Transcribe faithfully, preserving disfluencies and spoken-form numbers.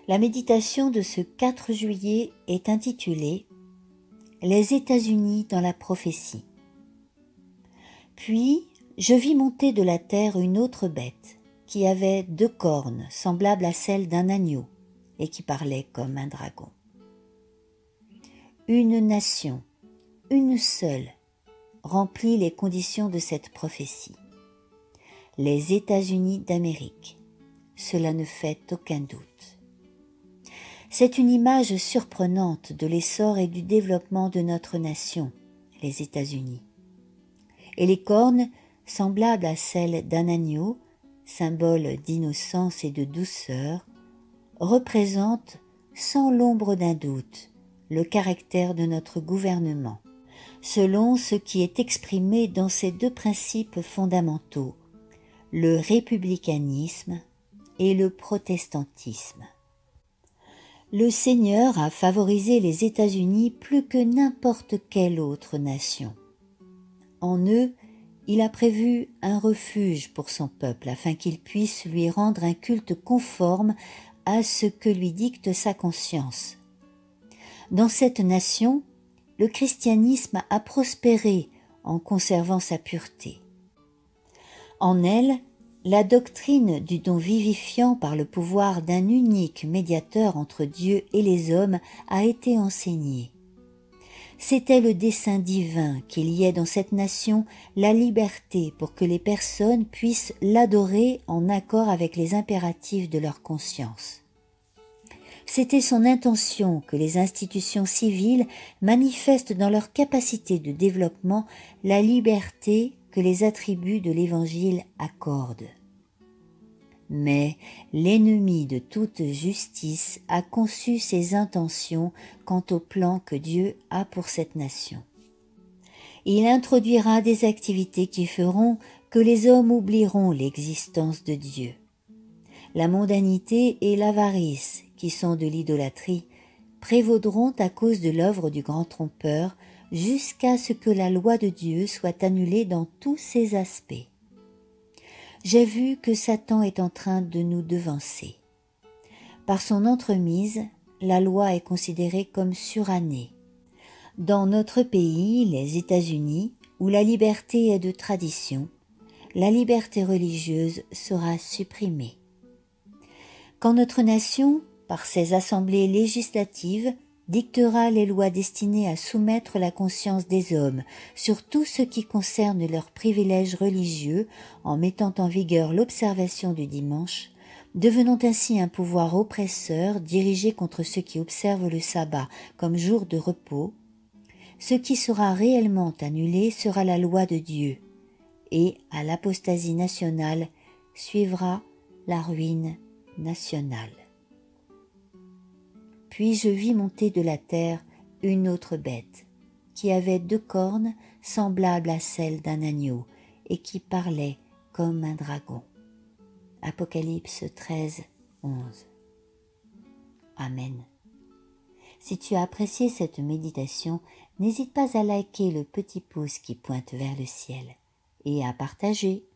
La méditation de ce quatre juillet est intitulée « Les États-Unis dans la prophétie ». Puis, je vis monter de la terre une autre bête, qui avait deux cornes semblables à celles d'un agneau, et qui parlait comme un dragon. Une nation, une seule, remplit les conditions de cette prophétie. Les États-Unis d'Amérique, cela ne fait aucun doute. C'est une image surprenante de l'essor et du développement de notre nation, les États-Unis. Et les cornes, semblables à celles d'un agneau, symbole d'innocence et de douceur, représentent, sans l'ombre d'un doute, le caractère de notre gouvernement, selon ce qui est exprimé dans ces deux principes fondamentaux, le républicanisme et le protestantisme. Le Seigneur a favorisé les États-Unis plus que n'importe quelle autre nation. En eux, il a prévu un refuge pour son peuple afin qu'il puisse lui rendre un culte conforme à ce que lui dicte sa conscience. Dans cette nation, le christianisme a prospéré en conservant sa pureté. En elle, la doctrine du don vivifiant par le pouvoir d'un unique médiateur entre Dieu et les hommes a été enseignée. C'était le dessein divin qu'il y ait dans cette nation la liberté pour que les personnes puissent l'adorer en accord avec les impératifs de leur conscience. C'était son intention que les institutions civiles manifestent dans leur capacité de développement la liberté que les attributs de l'Évangile accordent. Mais l'ennemi de toute justice a conçu ses intentions quant au plan que Dieu a pour cette nation. Il introduira des activités qui feront que les hommes oublieront l'existence de Dieu. La mondanité et l'avarice, qui sont de l'idolâtrie, prévaudront à cause de l'œuvre du grand trompeur jusqu'à ce que la loi de Dieu soit annulée dans tous ses aspects. J'ai vu que Satan est en train de nous devancer. Par son entremise, la loi est considérée comme surannée. Dans notre pays, les États-Unis, où la liberté est de tradition, la liberté religieuse sera supprimée. Quand notre nation, par ses assemblées législatives, dictera les lois destinées à soumettre la conscience des hommes sur tout ce qui concerne leurs privilèges religieux en mettant en vigueur l'observation du dimanche, devenant ainsi un pouvoir oppresseur dirigé contre ceux qui observent le sabbat comme jour de repos, ce qui sera réellement annulé sera la loi de Dieu, et à l'apostasie nationale suivra la ruine nationale. Puis je vis monter de la terre une autre bête, qui avait deux cornes semblables à celles d'un agneau, et qui parlait comme un dragon. Apocalypse treize, onze. Amen. Si tu as apprécié cette méditation, n'hésite pas à liker le petit pouce qui pointe vers le ciel et à partager.